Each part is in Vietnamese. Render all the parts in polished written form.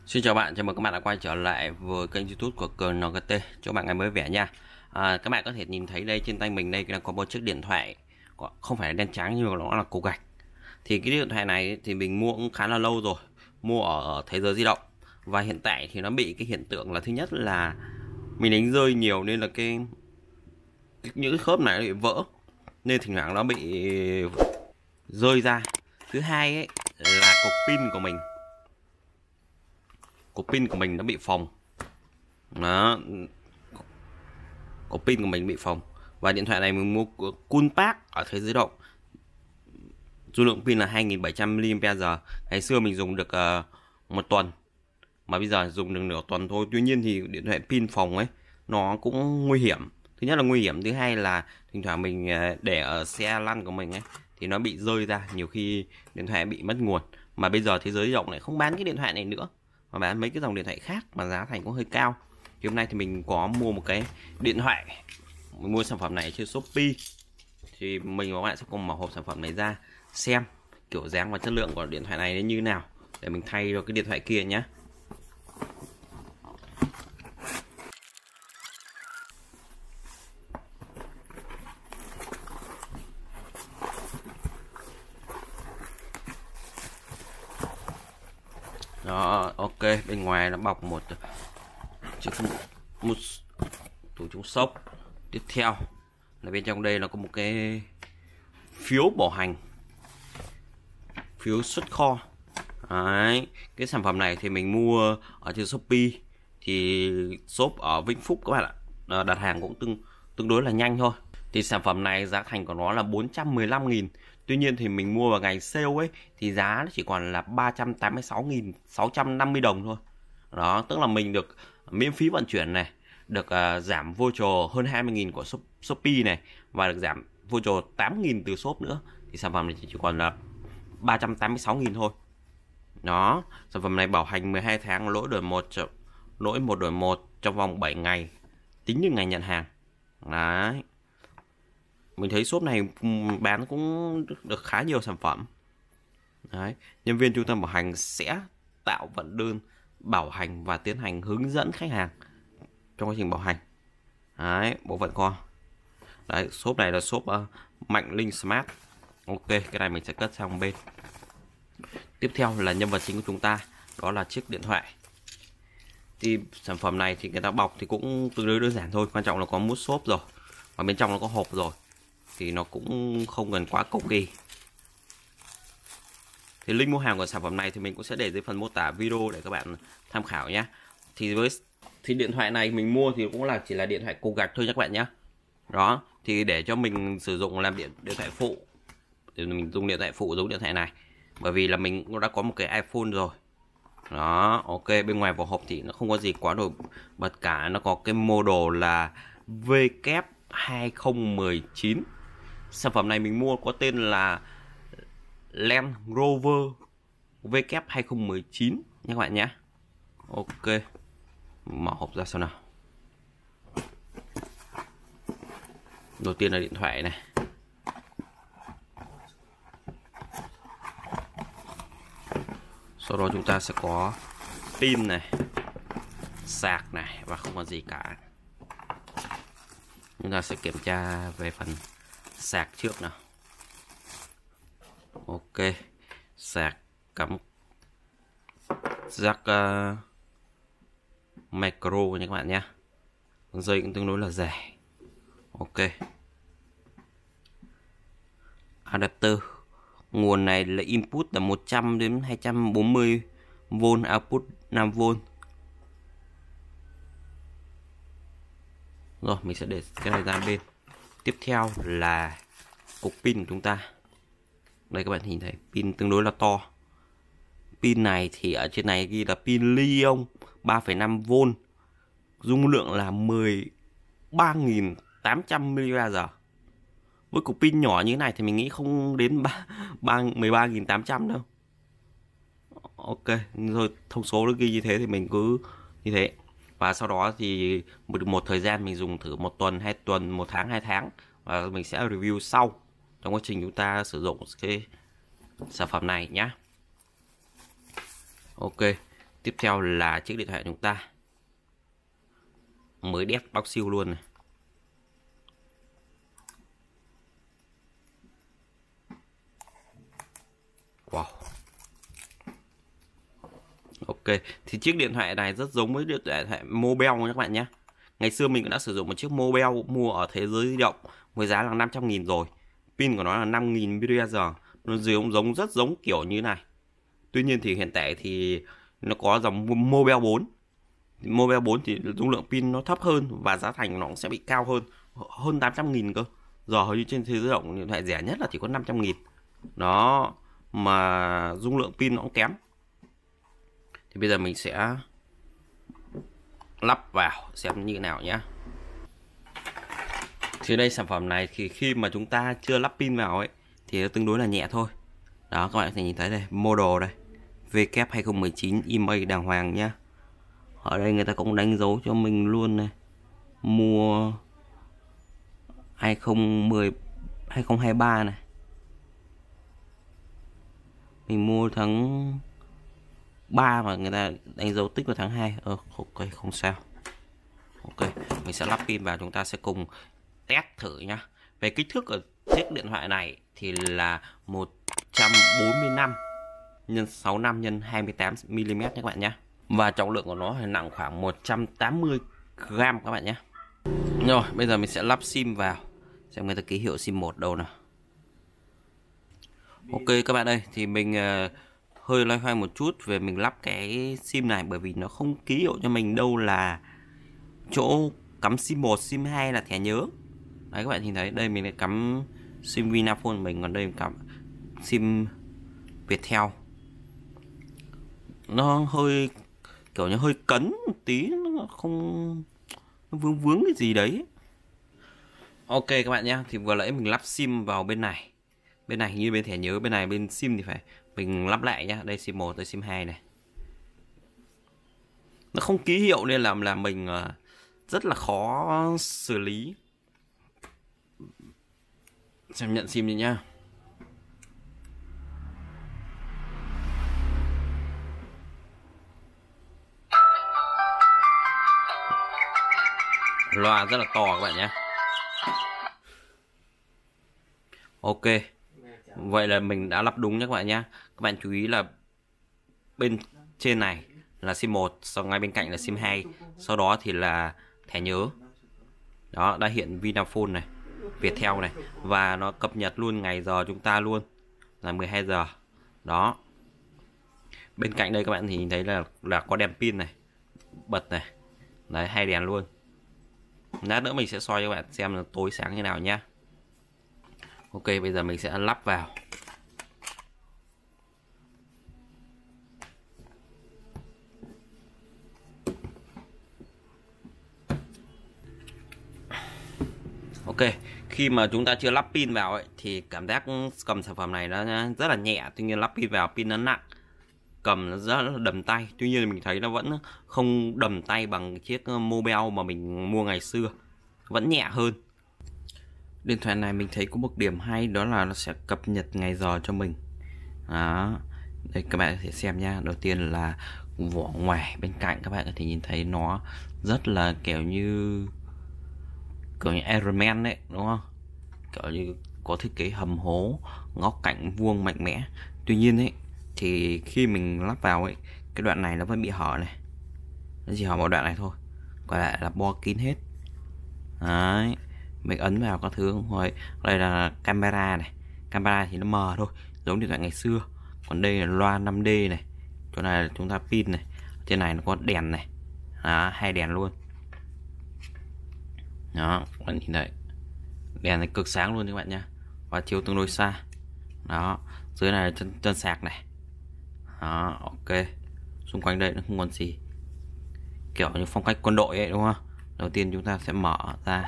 Xin chào bạn, chào mừng các bạn đã quay trở lại với kênh YouTube của Cường NGT. Chúc bạn ngày mới vẻ nha. Các bạn có thể nhìn thấy đây trên tay mình đây là có một chiếc điện thoại không phải là đen trắng nhưng mà nó là cục gạch. Thì cái điện thoại này thì mình mua cũng khá là lâu rồi, mua ở Thế Giới Di Động và hiện tại thì nó bị cái hiện tượng là thứ nhất là mình đánh rơi nhiều nên là những cái khớp này nó bị vỡ nên thỉnh thoảng nó bị rơi ra. Thứ hai ấy là cục pin của mình nó bị phồng. Đó, cục pin của mình bị phồng. Và điện thoại này mình mua của Coolpark ở Thế Giới Di Động. Dung lượng pin là 2700 mAh. Ngày xưa mình dùng được một tuần mà bây giờ dùng được nửa tuần thôi. Tuy nhiên thì điện thoại pin phồng ấy nó cũng nguy hiểm. Thứ nhất là nguy hiểm, thứ hai là thỉnh thoảng mình để ở xe lăn của mình ấy thì nó bị rơi ra, nhiều khi điện thoại bị mất nguồn. Mà bây giờ Thế Giới Di Động lại không bán cái điện thoại này nữa mà bán mấy cái dòng điện thoại khác mà giá thành cũng hơi cao. Thì hôm nay thì mình có mua một cái điện thoại, mình mua sản phẩm này trên Shopee. Thì mình và các bạn sẽ cùng mở hộp sản phẩm này ra xem kiểu dáng và chất lượng của điện thoại này như thế nào để mình thay cho cái điện thoại kia nhé. Đó, ok, bên ngoài nó bọc một chiếc một tủ chống sốc. Tiếp theo là bên trong đây nó có một cái phiếu bảo hành, phiếu xuất kho. Đấy, cái sản phẩm này thì mình mua ở trên Shopee, thì shop ở Vĩnh Phúc các bạn ạ. Đặt hàng cũng tương đối là nhanh thôi. Thì sản phẩm này giá thành của nó là 415.000. Tuy nhiên thì mình mua vào ngày sale ấy thì giá nó chỉ còn là 386.650 đồng thôi. Đó, tức là mình được miễn phí vận chuyển này, được giảm voucher hơn 20.000 của Shopee này, và được giảm voucher 8.000 từ shop nữa. Thì sản phẩm này chỉ còn là 386.000 thôi. Đó, sản phẩm này bảo hành 12 tháng, lỗi một đổi một trong vòng 7 ngày tính từ ngày nhận hàng. Đấy, mình thấy shop này bán cũng được khá nhiều sản phẩm. Đấy, nhân viên trung tâm bảo hành sẽ tạo vận đơn bảo hành và tiến hành hướng dẫn khách hàng trong quá trình bảo hành. Đấy, bộ phận kho. Đấy, shop này là shop Mạnh Linh Smart. Ok, cái này mình sẽ cất sang một bên. Tiếp theo là nhân vật chính của chúng ta, đó là chiếc điện thoại. Thì sản phẩm này thì người ta bọc thì cũng tương đối đơn giản thôi, quan trọng là có mút xốp rồi và bên trong nó có hộp rồi thì nó cũng không cần quá cầu kỳ. Thì link mua hàng của sản phẩm này thì mình cũng sẽ để dưới phần mô tả video để các bạn tham khảo nhé. Thì điện thoại này mình mua thì cũng chỉ là điện thoại cục gạch thôi các bạn nhé. Đó, thì để cho mình sử dụng làm điện thoại phụ thì mình dùng điện thoại phụ giống điện thoại này, bởi vì là mình cũng đã có một cái iPhone rồi. Đó, ok, bên ngoài vỏ hộp thì nó không có gì quá nổi bật cả, nó có cái model là W2019. Sản phẩm này mình mua có tên là Land Rover W2019 nha các bạn nhé. Ok, mở hộp ra xem nào. Đầu tiên là điện thoại này. Sau đó chúng ta sẽ có pin này, sạc này và không có gì cả. Chúng ta sẽ kiểm tra về phần sạc trước nào. Ok, sạc cắm jack micro nha các bạn nhé. Dây cũng tương đối là rẻ. Ok, adapter nguồn này là input là 100 đến 240V, output 5V. Rồi, mình sẽ để cái này ra bên. Tiếp theo là cục pin của chúng ta. Đây các bạn nhìn thấy pin tương đối là to. Pin này thì ở trên này ghi là pin Li-ion 3,5V, dung lượng là 13.800 mAh. Với cục pin nhỏ như thế này thì mình nghĩ không đến 13.800 đâu. Ok, rồi thông số nó ghi như thế thì mình cứ như thế. Và sau đó thì một thời gian mình dùng thử 1 tuần, 2 tuần, 1 tháng, 2 tháng, và mình sẽ review sau trong quá trình chúng ta sử dụng cái sản phẩm này nhé. Ok, Tiếp theo là chiếc điện thoại của chúng ta mới đét bóc siêu luôn này. Wow. Ok, thì chiếc điện thoại này rất giống với điện thoại Mobile nha các bạn nhé. Ngày xưa mình cũng đã sử dụng một chiếc Mobile mua ở Thế Giới Di Động với giá là 500.000 rồi. Pin của nó là 5.000 mAh. Nó giống rất giống kiểu như này. Tuy nhiên thì hiện tại thì nó có dòng Mobile 4. Mobile 4 thì dung lượng pin nó thấp hơn và giá thành nó cũng sẽ bị cao hơn 800.000 cơ. Giờ hầu như trên Thế Giới Di Động điện thoại rẻ nhất là chỉ có 500.000. Đó, mà dung lượng pin nó cũng kém. Thì bây giờ mình sẽ lắp vào xem như thế nào nhé. Thì đây, sản phẩm này thì khi mà chúng ta chưa lắp pin vào ấy thì nó tương đối là nhẹ thôi. Đó, các bạn có thể nhìn thấy đây, model đây, W2019 email đàng hoàng nhá. Ở đây người ta cũng đánh dấu cho mình luôn này, mua 2023 này. Mình mua tháng 3 mà người ta đánh dấu tích vào tháng 2. Ok, không sao. Ok, mình sẽ lắp pin vào, chúng ta sẽ cùng test thử nhá. Về kích thước của chiếc điện thoại này thì là 145 x 65 x 28 mm nha các bạn nhé. Và trọng lượng của nó thì nặng khoảng 180 g các bạn nhé. Rồi, bây giờ mình sẽ lắp sim vào, xem người ta ký hiệu sim 1 đâu nào. Ok các bạn ơi, thì mình hơi loay hoay một chút về mình lắp cái sim này, bởi vì nó không ký hiệu cho mình đâu là chỗ cắm sim 1, sim 2 là thẻ nhớ. Đấy, các bạn nhìn thấy đây, mình đã cắm sim Vinaphone mình, còn đây mình cắm sim Viettel. Nó hơi kiểu như hơi cấn một tí, nó không, nó vướng cái gì đấy. Ok các bạn nhé, thì vừa nãy mình lắp sim vào bên này. Bên này như bên thẻ nhớ, bên này bên sim thì phải mình lắp lại nhá. Đây sim 1, đây sim 2 này. Nó không ký hiệu nên là mình rất là khó xử lý. Xem nhận sim đi nhá. Loa rất là to các bạn nhé. Ok, vậy là mình đã lắp đúng nhé các bạn nhé. Các bạn chú ý là bên trên này là sim 1, sau ngay bên cạnh là sim 2, sau đó thì là thẻ nhớ. Đó, đã hiện Vinaphone này, Viettel này, và nó cập nhật luôn ngày giờ chúng ta luôn là 12 giờ. Đó. Bên cạnh đây các bạn thì nhìn thấy là có đèn pin này, bật này. Đấy, 2 đèn luôn. Lát nữa mình sẽ soi cho các bạn xem là tối sáng như nào nhá. Ok, bây giờ mình sẽ lắp vào. Ok, khi mà chúng ta chưa lắp pin vào ấy thì cảm giác cầm sản phẩm này nó rất là nhẹ. Tuy nhiên lắp pin vào, pin nó nặng, cầm nó rất là đầm tay. Tuy nhiên mình thấy nó vẫn không đầm tay bằng chiếc Mobile mà mình mua ngày xưa, vẫn nhẹ hơn. Điện thoại này mình thấy có một điểm hay, đó là nó sẽ cập nhật ngày giờ cho mình. Đó, đây các bạn có thể xem nha. Đầu tiên là vỏ ngoài bên cạnh, các bạn có thể nhìn thấy nó rất là kiểu như Iron Man đấy, đúng không? Kiểu như có thiết kế hầm hố, góc cạnh vuông mạnh mẽ. Tuy nhiên ấy thì khi mình lắp vào ấy, cái đoạn này nó vẫn bị hở này. Nó chỉ hở một đoạn này thôi, còn lại là bo kín hết. Đấy, mình ấn vào các thứ không thôi. Đây là camera này, camera thì nó mờ thôi, giống điện thoại ngày xưa. Còn đây là loa 5D này, chỗ này là chúng ta pin này, trên này nó có đèn này. Đó, 2 đèn luôn. Đó, các bạn nhìn thấy đèn này cực sáng luôn các bạn nha, và chiếu tương đối xa. Đó, dưới này là chân sạc này. Đó, ok. Xung quanh đây nó không còn gì, kiểu như phong cách quân đội ấy, đúng không? Đầu tiên chúng ta sẽ mở ra.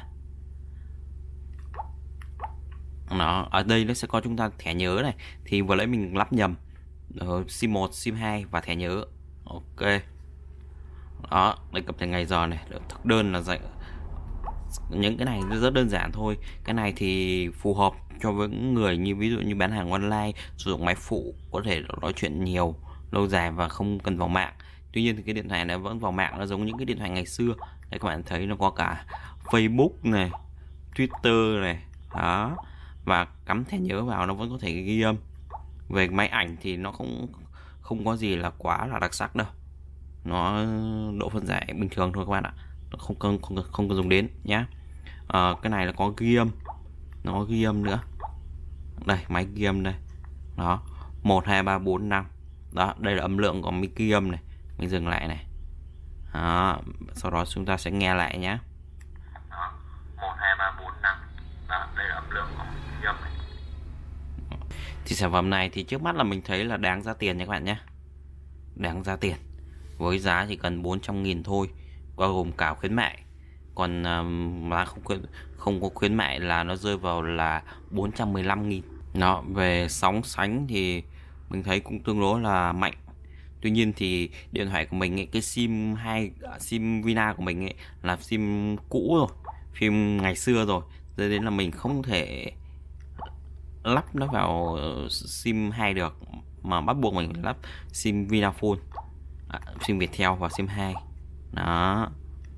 Đó, ở đây nó sẽ có chúng ta thẻ nhớ này, thì vừa nãy mình lắp nhầm sim 1, sim 2 và thẻ nhớ. Ok. Đó, đây cập nhật ngày giờ này, thực đơn là dạy. Những cái này rất đơn giản thôi. Cái này thì phù hợp cho với những người như ví dụ như bán hàng online, sử dụng máy phụ, có thể nói chuyện nhiều, lâu dài và không cần vào mạng. Tuy nhiên thì cái điện thoại này vẫn vào mạng, nó giống những cái điện thoại ngày xưa. Đây các bạn thấy nó có cả Facebook này, Twitter này, đó, và cắm thẻ nhớ vào nó vẫn có thể ghi âm. Về máy ảnh thì nó cũng không có gì là quá là đặc sắc đâu, nó độ phân giải bình thường thôi các bạn ạ, không cần dùng đến nhá. Cái này là có ghi âm, nó có ghi âm nữa đây, máy ghi âm đây đó, 1 2 3 4 5 đó, đây là âm lượng của máy ghi âm này. Mình dừng lại này đó, sau đó chúng ta sẽ nghe lại nhé. 1 2 3 4 5 đó, đây là âm lượng của máy ghi âm này. Thì sản phẩm này thì trước mắt là mình thấy là đáng ra tiền nha các bạn nhé, đáng ra tiền, với giá chỉ cần 400.000 thôi, bao gồm cả khuyến mại. Còn mà không có khuyến mại là nó rơi vào là 415.000. Nó về sóng sánh thì mình thấy cũng tương đối là mạnh. Tuy nhiên thì điện thoại của mình ấy, cái sim Vina của mình ấy, là sim cũ rồi, phim ngày xưa rồi, cho nên là mình không thể lắp nó vào sim 2 được, mà bắt buộc mình phải lắp sim Vinaphone, sim Viettel vào sim 2 đó.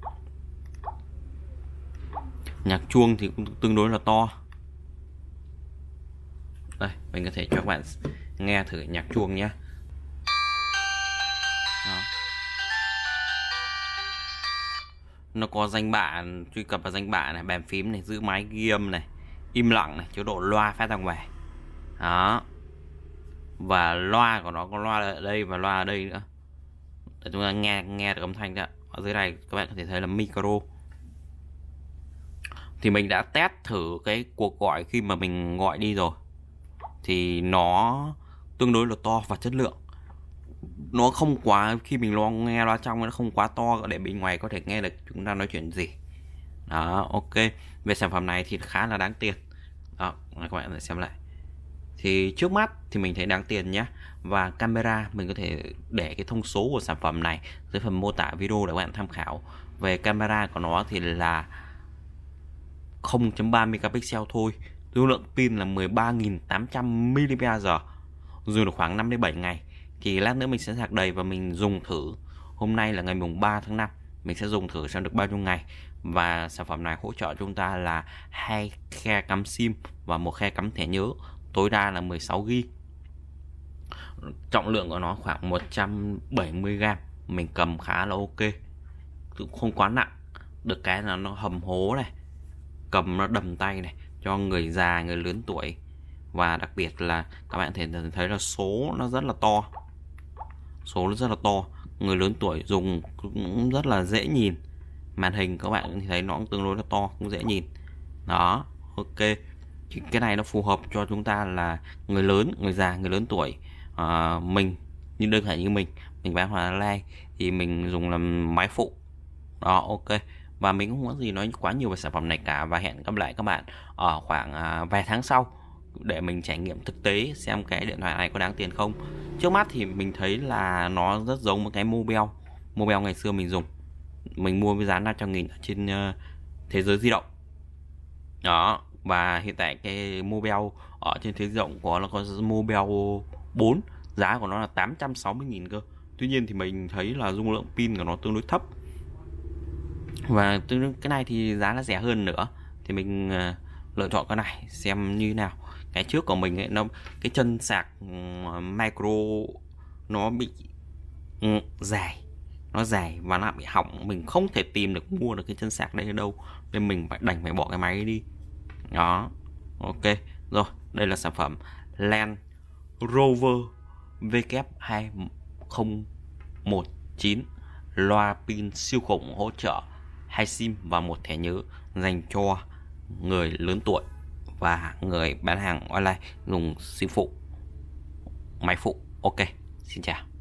Nhạc chuông thì cũng tương đối là to. Đây, mình có thể cho các bạn nghe thử nhạc chuông nhé. Đó. Nó có danh bạ, truy cập vào danh bạ này, bàn phím này, giữ máy ghi âm này, im lặng này, chế độ loa phát ra ngoài. Đó. Và loa của nó có loa ở đây và loa ở đây nữa, để chúng ta nghe được âm thanh đó. Ở dưới này các bạn có thể thấy là micro. Thì mình đã test thử cái cuộc gọi khi mà mình gọi đi rồi, thì nó tương đối là to và chất lượng. Nó không quá, khi mình nghe loa trong nó không quá to để bên ngoài có thể nghe được chúng ta nói chuyện gì. Đó, ok. Về sản phẩm này thì khá là đáng tiền. Đó, các bạn sẽ xem lại. Thì trước mắt thì mình thấy đáng tiền nhé. Và camera mình có thể để cái thông số của sản phẩm này dưới phần mô tả video để các bạn tham khảo. Về camera của nó thì là 0.3 megapixel thôi. Lưu lượng pin là 13.800 mAh, dùng được khoảng 5 đến 7 ngày. Thì lát nữa mình sẽ sạc đầy và mình dùng thử. Hôm nay là ngày mùng 3 tháng 5, mình sẽ dùng thử xem được bao nhiêu ngày. Và sản phẩm này hỗ trợ chúng ta là 2 khe cắm sim và 1 khe cắm thẻ nhớ, tối đa là 16GB. Trọng lượng của nó khoảng 170g, mình cầm khá là ok, cũng không quá nặng. Được cái là nó hầm hố này, cầm nó đầm tay này, cho người già, người lớn tuổi. Và đặc biệt là các bạn thể thấy là số nó rất là to, số nó rất là to, người lớn tuổi dùng cũng rất là dễ nhìn. Màn hình các bạn thấy nó cũng tương đối là to, cũng dễ nhìn đó, ok. Thì cái này nó phù hợp cho chúng ta là người lớn, người già, người lớn tuổi. Mình như đơn giản như mình bán Hòa Lai thì mình dùng làm máy phụ đó, ok. Và mình cũng không có gì nói quá nhiều về sản phẩm này cả, và hẹn gặp lại các bạn ở khoảng vài tháng sau để mình trải nghiệm thực tế xem cái điện thoại này có đáng tiền không. Trước mắt thì mình thấy là nó rất giống một cái Mobile ngày xưa mình dùng, mình mua với giá 500.000 trên thế giới di động đó. Và hiện tại cái Mobile ở trên thế giới di động của nó có Mobile 4, giá của nó là 860.000 cơ. Tuy nhiên thì mình thấy là dung lượng pin của nó tương đối thấp, và cái này thì giá nó rẻ hơn nữa, thì mình lựa chọn cái này xem như thế nào. Cái trước của mình ấy, cái chân sạc micro nó bị dài, nó dài và nó bị hỏng, mình không thể tìm được mua được cái chân sạc đây ở đâu, nên mình đành phải bỏ cái máy đi đó, ok. Rồi, đây là sản phẩm Land Rover W2019, loa pin siêu khủng, hỗ trợ 2 sim và 1 thẻ nhớ, dành cho người lớn tuổi và người bán hàng online dùng sim phụ, máy phụ. Ok, xin chào.